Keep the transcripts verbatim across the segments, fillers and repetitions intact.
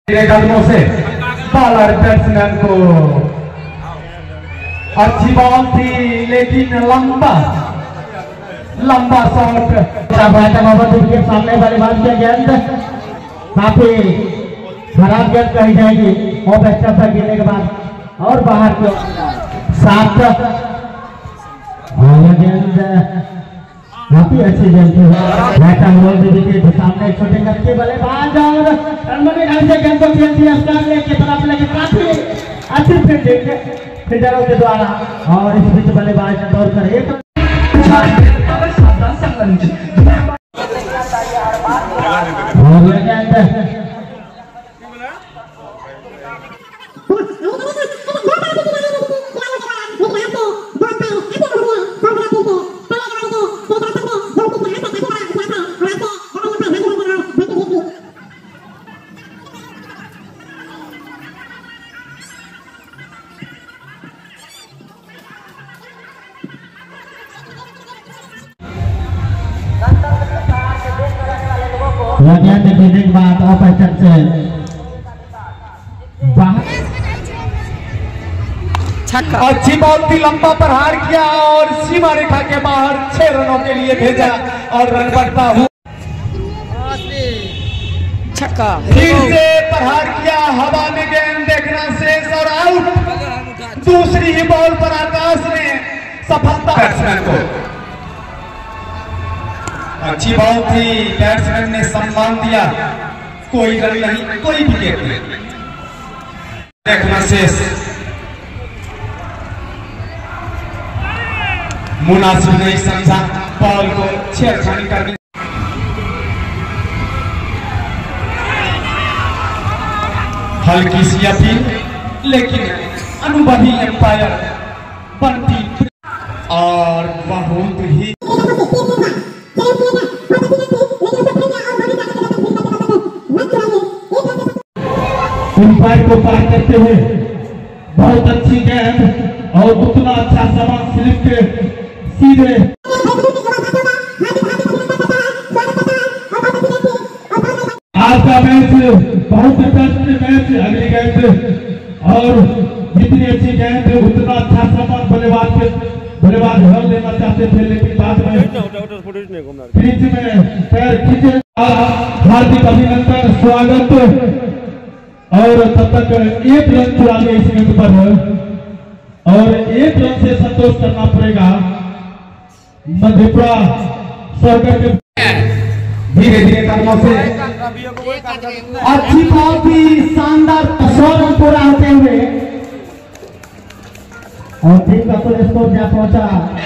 कदमों से bowler batsman को अच्छी बॉल थी लेकिन लंबा लंबा शॉट के सामने वाले बात की गेंद काफी खराब गेंद कही जाएगी और एक्स्ट्रा पर गिरने के बाद और बाहर को सात गेंद काफी अच्छी गेंद थी सामने छोटे करके बल्लेबाज और ढंग से गेंद को खेल दिया की तरफ लेके काफी अच्छी फील्डिंग फील्डरों के द्वारा और इस बीच बल्लेबाज ने दौड़ कर एक देखने के बाद ऑपोजिशन से छक्का अच्छी बॉल थी लंबा प्रहार किया और सीमा रेखा के बाहर छह रनों के लिए भेजा और रन बढ़ता हुआ छक्का फिर से प्रहार किया हवा में गेंद देखना शेष और आउट। दूसरी ही बॉल पर आकाश ने सफलता बैट्समैन को अच्छी बॉल थी बैट्समैन ने सम्मान दिया कोई रन नहीं कोई विकेट नहीं देखना शेष मुनासिब नहीं समझा बॉल को छेड़छाड़ी करनी हल्की सी अपील लेकिन अनुभवी एम्पायर बनती और बहुत ही अंपायर को पार करते हुए बहुत अच्छी गेंद और उतना अच्छा समान स्लिप के सीधे आज का मैच बहुत बेस्ट मैच अगली गेंद और जितनी अच्छी गेंद उतना अच्छा समान बल्लेबाज के बल्लेबाज हल देना चाहते थे लेकिन बाद में पिच में पैर खींचे हार्दिक अभिनंदन स्वागत और तब तक एक रन चुरा लिया इस गेंद पर और एक रन से संतोष करना पड़ेगा मधेपुरा स्वर्ग के धीरे धीरे कदमों से अच्छी बहुत ही शानदार सौ रन पूरा होते हुए और टीम का कुल स्कोर जा पहुंचा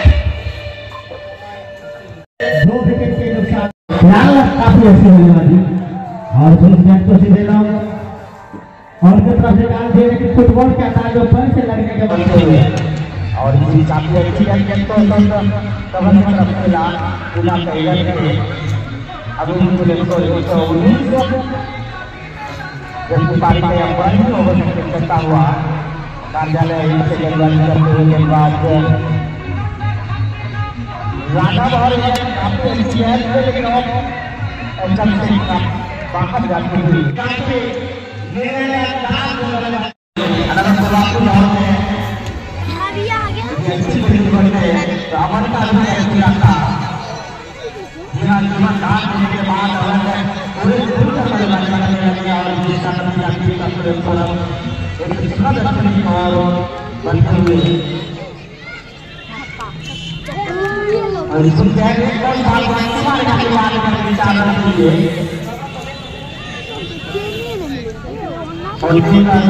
दो विकेट के नुकसान काफी अच्छी होने वाली और पुलिस मैच को सीधे लाओ और जो तरफ से डाल दिए कि फुटबॉल के अंदाज में पैर से लगने के बाद और इसी हिसाब से अच्छी गेंद को कवर में रखेगा पूरा तैयार है अभी पुलिस को एक सौ उन्नीस जब पारी का अंपायर भी ओवर से करता हुआ कार्यालय से गेंदबाजी करते हुए गेंदबाज राधा बाहर काफी अच्छी है लेकिन और सबसे बाहर जाती हुई काफी और इसी का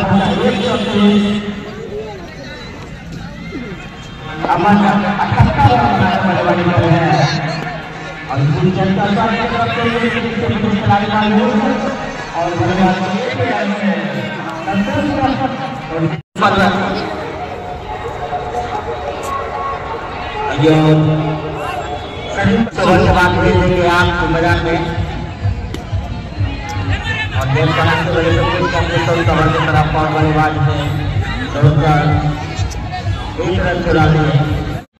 अमन अठहत्तर बल्लेबाजी कर रहे हैं और इसी जनता की तरफ से खिलाड़ी मालूम और आप मैदान में और देश का नाम बड़े कवर की तरफ बल्लेबाज ने एक रन चुरा लिए।